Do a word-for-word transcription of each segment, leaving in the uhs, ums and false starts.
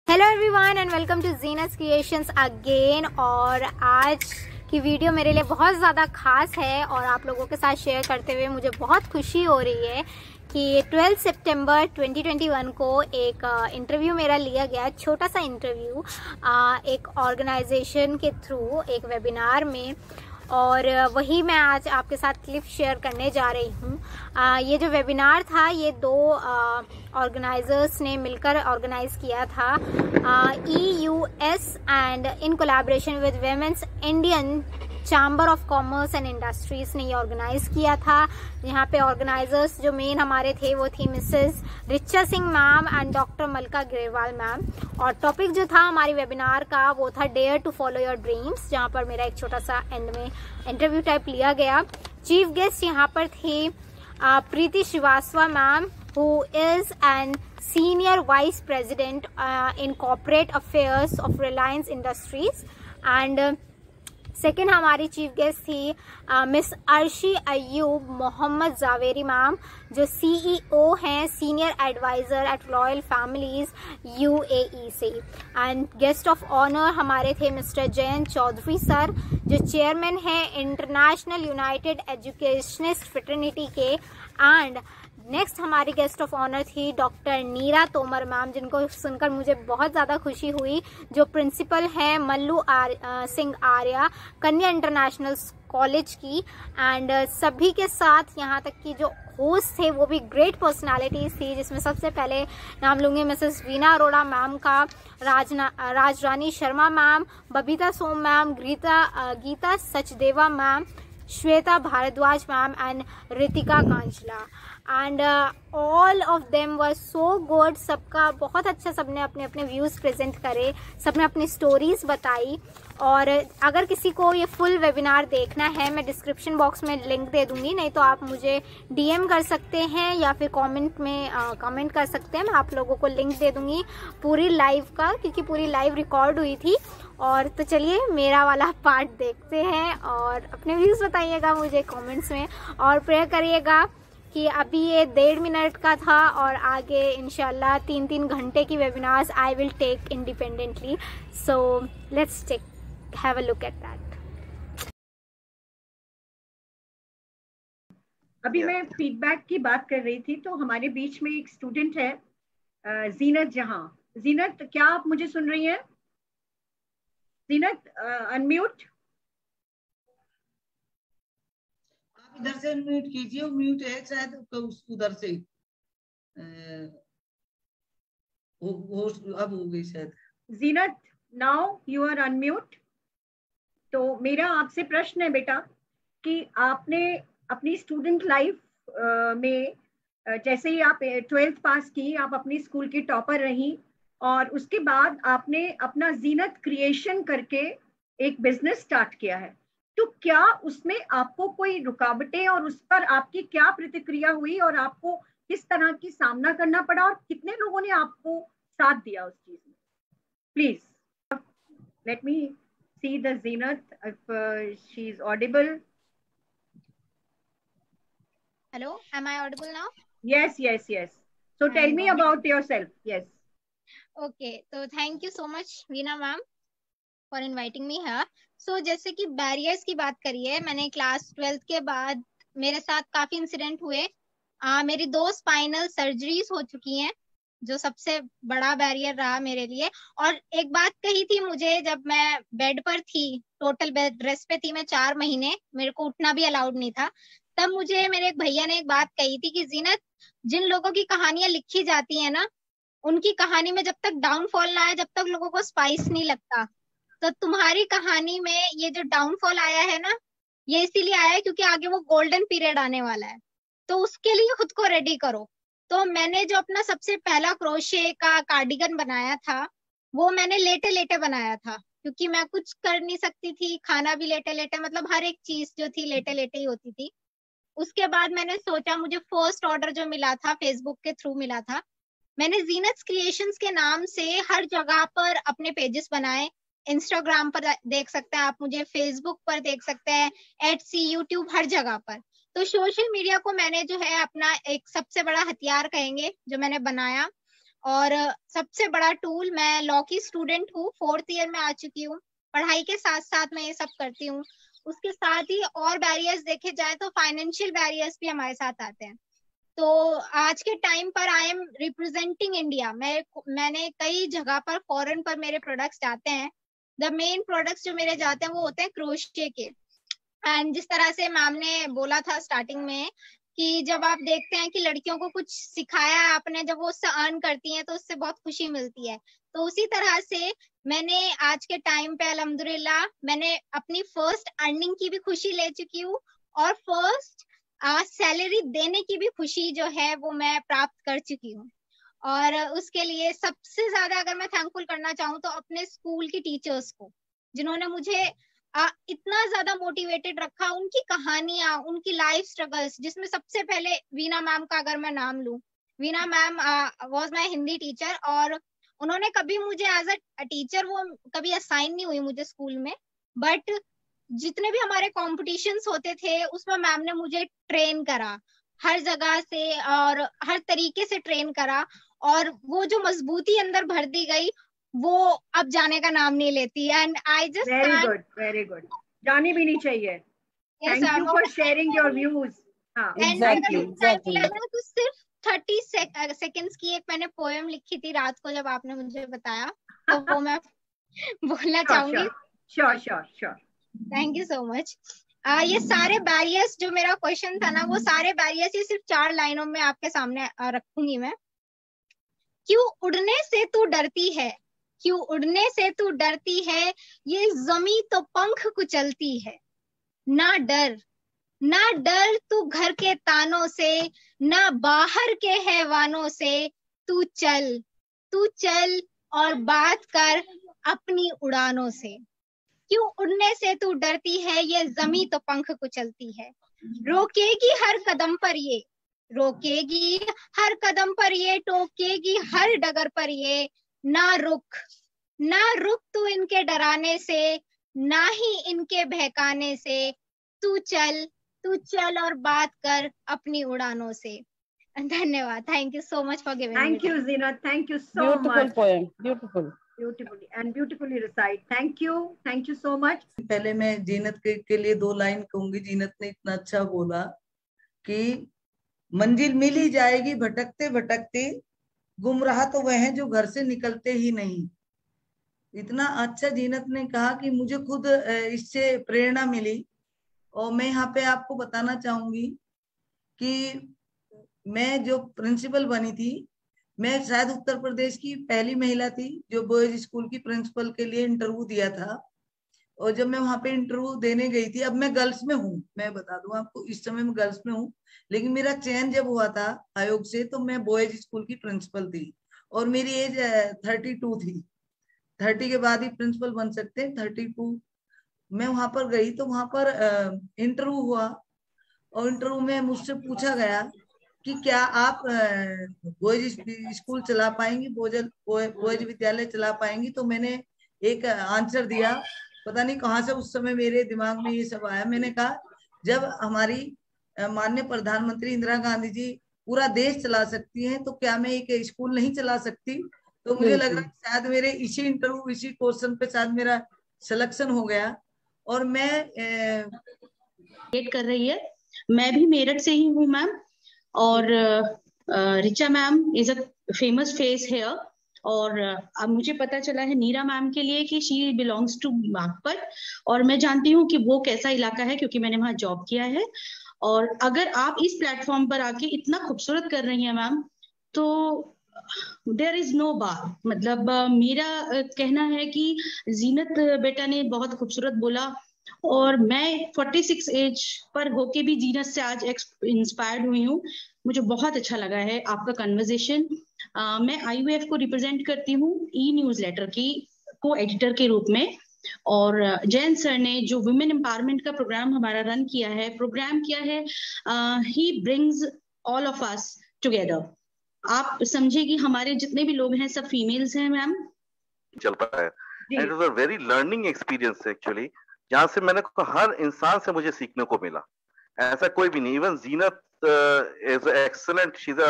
Hello everyone and welcome to Genus Creations again. और आज की वीडियो मेरे लिए बहुत ज़्यादा खास है और आप लोगों के साथ शेयर करते हुए मुझे बहुत खुशी हो रही है कि ट्वेल्थ सितंबर ट्वेंटी ट्वेंटी वन को एक इंटरव्यू मेरा लिया गया, छोटा सा इंटरव्यू एक ऑर्गेनाइजेशन के थ्रू एक वेबिनार में, और वही मैं आज आपके साथ क्लिप शेयर करने जा रही हूँ। ये जो वेबिनार था ये दो ऑर्गेनाइजर्स ने मिलकर ऑर्गेनाइज किया था, E U S and in collaboration with women's Indian chamber of commerce and industries ने ये ऑर्गेनाइज किया था। यहाँ पे ऑर्गेनाइजर्स जो मेन हमारे थे वो थी Mrs Richa Singh ma'am and doctor Malka Grewal ma'am. और टॉपिक जो था हमारी वेबिनार का वो था dare to follow your dreams, जहाँ पर मेरा एक छोटा सा एंड में इंटरव्यू टाइप लिया गया। चीफ गेस्ट यहाँ पर थे Preeti Shrivastava ma'am, who is an senior vice president uh, in corporate affairs of Reliance Industries, and uh, second हमारी चीफ गेस्ट थी मिस अर्शी अयूब मोहम्मद जावेरी मैम, जो सीईओ हैं senior advisor at royal families UAE से। एंड गेस्ट ऑफ ऑनर हमारे थे mister Jayant Chaudhary sir, जो chairman हैं international united educationist fraternity के। एंड नेक्स्ट हमारी गेस्ट ऑफ ऑनर थी डॉक्टर नीरा तोमर मैम, जिनको सुनकर मुझे बहुत ज़्यादा खुशी हुई, जो प्रिंसिपल हैं मल्लू आर, आ, सिंह आर्या कन्या इंटरनेशनल कॉलेज की। एंड सभी के साथ यहाँ तक कि जो होस्ट थे वो भी ग्रेट पर्सनालिटीज थी, जिसमें सबसे पहले नाम लूंगी मिसेस वीना अरोड़ा मैम का, Rajna Rajrani Sharma ma'am, Babita Som ma'am, Geeta Geeta Sachdeva ma'am, Shweta Bhardwaj ma'am and Ritika Kanchla. And all of them were so good. सबका बहुत अच्छा, सबने अपने अपने व्यूज़ प्रेजेंट करे, सबने अपनी स्टोरीज बताई। और अगर किसी को ये फुल वेबिनार देखना है मैं डिस्क्रिप्शन बॉक्स में लिंक दे दूंगी, नहीं तो आप मुझे डीएम कर सकते हैं या फिर कमेंट में कमेंट कर सकते हैं। मैं आप लोगों को लिंक दे दूंगी पूरी लाइव का, क्योंकि पूरी लाइव रिकॉर्ड हुई थी। और तो चलिए मेरा वाला पार्ट देखते हैं और अपने व्यूज़ बताइएगा मुझे कमेंट्स में, और प्रेयर करिएगा कि अभी ये डेढ़ मिनट का था और आगे इंशाल्लाह तीन तीन घंटे की webinars I will take independently. So let's take have a look at that. अभी मैं फीडबैक की बात कर रही थी, तो हमारे बीच में एक स्टूडेंट है जीनत जहां। जीनत, क्या आप मुझे सुन रही हैं? जीनत, अनम्यूट। आप इधर से अनम्यूट कीजिए, म्यूट है शायद तो उधर से हो, हो, अब हो गई शायद। Zeenat, now you are unmute. तो मेरा आपसे प्रश्न है बेटा कि आपने अपनी स्टूडेंट लाइफ में जैसे ही आप ट्वेल्थ पास की, आप अपनी स्कूल की टॉपर रही, और उसके बाद आपने अपना जीनत क्रिएशन करके एक बिजनेस स्टार्ट किया है, तो क्या उसमें आपको कोई रुकावटें और उस पर आपकी क्या प्रतिक्रिया हुई और आपको किस तरह की सामना करना पड़ा और कितने लोगों ने आपको साथ दिया उस चीज में? Please let me see the Zeenat if she is audible. Hello, am I audible now? Yes, yes, yes. So tell me about yourself. Yes. Okay, so thank you so much Veena ma'am for inviting me here. So जैसे कि barriers की बात करी है, मैंने class twelfth के बाद मेरे साथ काफी इंसिडेंट हुए। आ, मेरी दो स्पाइनल सर्जरीज हो चुकी हैं, जो सबसे बड़ा बैरियर रहा मेरे लिए। और एक बात कही थी मुझे, जब मैं बेड पर थी, टोटल बेड रेस्ट पे थी मैं चार महीने, मेरे को उठना भी अलाउड नहीं था, तब मुझे मेरे एक भैया ने एक बात कही थी कि जीनत, जिन लोगों की कहानियां लिखी जाती है ना, उनकी कहानी में जब तक डाउनफॉल ना आए, जब तक लोगों को स्पाइस नहीं लगता। तो तुम्हारी कहानी में ये जो डाउनफॉल आया है ना, ये इसीलिए आया है क्योंकि आगे वो गोल्डन पीरियड आने वाला है, तो उसके लिए खुद को रेडी करो। तो मैंने जो अपना सबसे पहला क्रोशे का कार्डिगन बनाया था, वो मैंने लेटे लेटे बनाया था, क्योंकि मैं कुछ कर नहीं सकती थी, खाना भी लेटे लेटे, मतलब हर एक चीज जो थी लेटे लेटे ही होती थी। उसके बाद मैंने सोचा, मुझे फर्स्ट ऑर्डर जो मिला था फेसबुक के थ्रू मिला था, मैंने जीनस क्रिएशंस के नाम से हर जगह पर अपने पेजेस बनाए। इंस्टाग्राम पर देख सकते हैं आप मुझे, फेसबुक पर देख सकते हैं, एटसी, यूट्यूब, हर जगह पर। तो सोशल मीडिया को मैंने जो है अपना एक सबसे बड़ा हथियार कहेंगे जो मैंने बनाया, और सबसे बड़ा टूल, मैं लॉ की स्टूडेंट हूँ, फोर्थ ईयर में आ चुकी हूँ। पढ़ाई के साथ साथ मैं ये सब करती हूँ। उसके साथ ही और बैरियर्स देखे जाए तो फाइनेंशियल बैरियर्स भी हमारे साथ आते हैं। तो आज के टाइम पर आई एम रिप्रेजेंटिंग इंडिया। मैं मैंने कई जगह पर फॉरेन पर मेरे प्रोडक्ट्स जाते हैं। द मेन प्रोडक्ट्स जो मेरे जाते हैं वो होते हैं क्रोशे के। एंड जिस तरह से मैम ने बोला था स्टार्टिंग में कि जब आप देखते हैं कि लड़कियों को कुछ सिखाया है आपने, जब वो उससे अर्न करती हैं तो उससे बहुत खुशी मिलती है। तो उसी तरह से मैंने आज के टाइम पे अल्हम्दुलिल्लाह मैंने अपनी फर्स्ट अर्निंग की भी खुशी ले चुकी हूँ और फर्स्ट सैलरी देने की भी खुशी जो है वो मैं प्राप्त कर चुकी हूँ। और उसके लिए सबसे ज्यादा अगर मैं थैंकफुल करना चाहूँ तो अपने स्कूल की टीचर्स को, जिन्होंने मुझे आ, इतना ज्यादा मोटिवेटेड रखा। उनकी कहानियां, उनकी लाइफ स्ट्रगल्स, जिसमें सबसे पहले वीना मैम का अगर मैं नाम लूं, Veena ma'am was my Hindi teacher और उन्होंने कभी मुझे एज अ टीचर वो कभी असाइन नहीं हुई मुझे स्कूल में, बट जितने भी हमारे कॉम्पिटिशन्स होते थे उसमें मैम ने मुझे ट्रेन करा हर जगह से और हर तरीके से ट्रेन करा। और वो जो मजबूती अंदर भर दी गई वो अब जाने का नाम नहीं लेती। And I just very good, very good, जानी भी नहीं चाहिए। Thank you for sharing your views. हाँ, थैंक यू। तो सिर्फ थर्टी सेकेंड्स की एक मैंने पोएम लिखी थी रात को जब आपने मुझे बताया, तो वो मैं बोलना चाहूंगी। Sure sure sure. Thank you so much. आ, ये सारे बैरियर्स जो मेरा क्वेश्चन था ना, वो सारे बैरियर्स ये सिर्फ चार लाइनों में आपके सामने रखूंगी मैं। क्यों उड़ने से तू डरती है, क्यों उड़ने से तू डरती है, ये जमी तो पंख कुचलती है। ना डर, ना डर तू घर के तानों से, ना बाहर के हैवानों से। तू चल, तू चल और बात कर अपनी उड़ानों से। क्यों उड़ने से तू डरती है, ये जमी तो पंख कुचलती है। रोकेगी हर कदम पर ये, रोकेगी हर कदम पर ये, टोकेगी हर डगर पर ये। ना रुक, ना रुक तू इनके डराने से, ना ही इनके बहकाने से। तू चल, तू चल और बात कर अपनी उड़ानों से। धन्यवाद। Thank you so much for giving me. Thank you Zeenat, thank you so much. Beautiful poem, beautiful, beautifully and beautifully recite. Thank you, thank you so much. पहले मैं जीनत के, के लिए दो लाइन कहूंगी। जीनत ने इतना अच्छा बोला कि मंजिल मिल ही जाएगी भटकते भटकते, गुमराह तो वह है जो घर से निकलते ही नहीं। इतना अच्छा जीनत ने कहा कि मुझे खुद इससे प्रेरणा मिली। और मैं यहाँ पे आपको बताना चाहूंगी कि मैं जो प्रिंसिपल बनी थी, मैं शायद उत्तर प्रदेश की पहली महिला थी जो बॉयज स्कूल की प्रिंसिपल के लिए इंटरव्यू दिया था। और जब मैं वहां पे इंटरव्यू देने गई थी, अब मैं गर्ल्स में हूँ, मैं बता दूं आपको, इस समय मैं गर्ल्स में हूँ, लेकिन मेरा चयन जब हुआ था आयोग से तो मैं बॉयज स्कूल की प्रिंसिपल थी और मेरी एज थर्टी टू थी। थर्टी के बाद ही प्रिंसिपल बन सकते हैं। थर्टी टू मैं वहां पर गई तो वहां पर इंटरव्यू हुआ और इंटरव्यू में मुझसे पूछा गया कि क्या आप बॉयज स्कूल चला पाएंगी, बॉयज विद्यालय चला पाएंगी। तो मैंने एक आंसर दिया, पता नहीं कहाँ से उस समय मेरे दिमाग में ये सब आया। मैंने कहा जब हमारी माननीय प्रधानमंत्री इंदिरा गांधी जी पूरा देश चला सकती हैं तो क्या मैं एक स्कूल नहीं चला सकती। तो मुझे लग रहा है शायद मेरे इसी इंटरव्यू इसी क्वेश्चन पे शायद मेरा सिलेक्शन हो गया। और मैं वेट कर रही है। मैं भी मेरठ से ही हूँ मैम, और Richa ma'am is a famous face here. और अब मुझे पता चला है नीरा मैम के लिए कि शी बिलोंग्स टू बागपत, और मैं जानती हूँ कि वो कैसा इलाका है क्योंकि मैंने वहां जॉब किया है। और अगर आप इस प्लेटफॉर्म पर आके इतना खूबसूरत कर रही हैं मैम, तो देयर इज नो बार। मतलब मेरा कहना है कि जीनत बेटा ने बहुत खूबसूरत बोला, और मैं छियालीस एज पर होके भी जीनत से आज इंस्पायर्ड हुई हूँ। मुझे बहुत अच्छा लगा है आपका कन्वर्सेशन। मैं आईयूएफ को रिप्रेजेंट करती हूँ ई न्यूज लेटर की को एडिटर के रूप में। और जैन सर ने जो वुमेन एम्पावरमेंट का प्रोग्राम हमारा रन किया है, प्रोग्राम किया है ही brings all of us together. आप समझे कि हमारे जितने भी लोग हैं सब फीमेल्स हैं मैम। चल पाया है। It was a very learning experience actually, जहाँ से मैंने हर इंसान से मुझे सीखने को मिला। ऐसा कोई भी नहीं, even Zeenat is excellent, she is a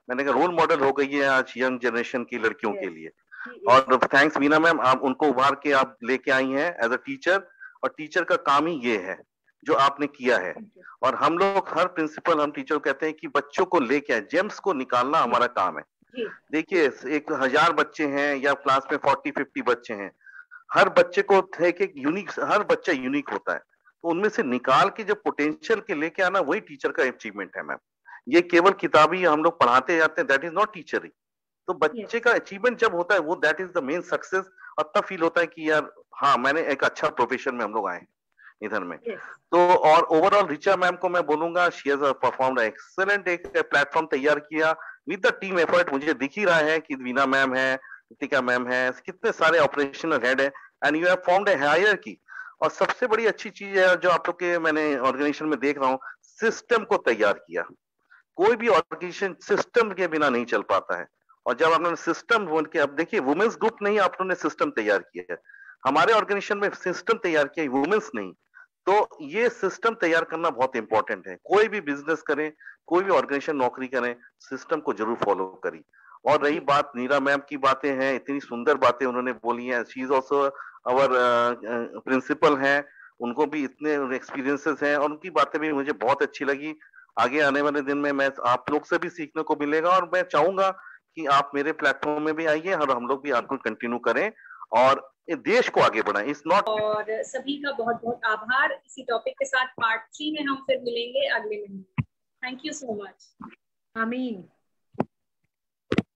मैंने कहा रोल मॉडल हो गई है आज यंग जनरेशन की लड़कियों के लिए। और थैंक्स वीना मैम, आप उनको उभार के आप लेके आई हैं एज अ टीचर, और टीचर का काम ही ये है जो आपने किया है। और हम लोग हर प्रिंसिपल, हम टीचर कहते हैं कि बच्चों को लेके आए, जेम्स को निकालना हमारा काम है। देखिए एक हजार बच्चे हैं या क्लास में फोर्टी फिफ्टी बच्चे हैं, हर बच्चे को एक एक यूनिक, हर बच्चा यूनिक होता है, तो उनमें से निकाल के जब पोटेंशियल के लेके आना, वही टीचर का अचीवमेंट है मैम। ये केवल किताबी हम लोग पढ़ाते जाते हैं, दैट इज नॉट टीचरिंग। तो बच्चे का अचीवमेंट जब होता है वो that is the main success, और तब फील होता है कि यार हाँ मैंने एक अच्छा प्रोफेशन में हम लोग आए इधर में। तो और ओवरऑल रिचा मैम को मैं बोलूंगा, शी हैज परफॉर्म्ड एक्सीलेंट, एक प्लेटफॉर्म तैयार किया विद द टीम एफर्ट। मुझे दिख ही रहा है कि वीना मैम है, रितिका मैम है, कितने सारे ऑपरेशनल हेड है, and you have formed a hierarchy. और सबसे बड़ी अच्छी चीज है जो आप लोग के मैंने ऑर्गेनाइजेशन में देख रहा हूँ, सिस्टम को तैयार किया। कोई भी ऑर्गेनाइजेशन सिस्टम के बिना नहीं चल पाता है, और जब आपने सिस्टम बोल के, अब देखिए वुमेन्स ग्रुप नहीं, आप लोगों ने सिस्टम तैयार किया है, हमारे ऑर्गेनाइजेशन में सिस्टम तैयार किया है, वुमेन्स नहीं। तो ये सिस्टम तैयार करना बहुत इंपॉर्टेंट है। कोई भी बिजनेस करें, कोई भी ऑर्गेनाइजेशन नौकरी करें, सिस्टम को जरूर फॉलो करी। और रही बात नीरा मैम की बातें हैं, इतनी सुंदर बातें उन्होंने बोली हैं, she is also our principal हैं, उनको भी इतने एक्सपीरियंसेस हैं, और उनकी बातें भी मुझे बहुत अच्छी लगी। आगे आने वाले दिन में मैं आप लोग से भी सीखने को मिलेगा, और मैं चाहूंगा कि आप मेरे प्लेटफॉर्म में भी आइए और हम लोग भी आपको कंटिन्यू करें और देश को आगे बढ़ाएं। It's not. और सभी का बहुत बहुत आभार। इसी टॉपिक के साथ पार्ट थ्री में हम फिर मिलेंगे अगले महीने। Thank you so much. आमीन।